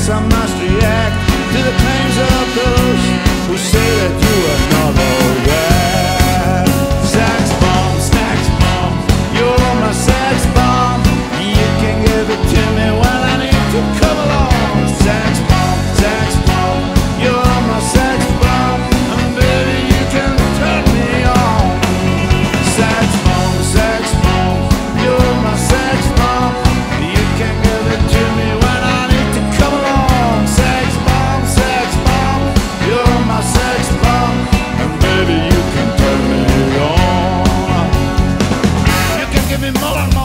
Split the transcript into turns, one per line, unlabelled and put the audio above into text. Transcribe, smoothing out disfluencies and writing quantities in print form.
guess I must react to the claims of those who say that you are not alright. Sex bomb, you're my sex bomb. You can give it to me when I need to come along. Sex bomb, you're my sex bomb, and baby you can turn me on. Sex bomb, you're my sex bomb. You can give it to me when I need to come along. Sex bomb, you're my sex bomb, and baby you can turn me on. You can give me more.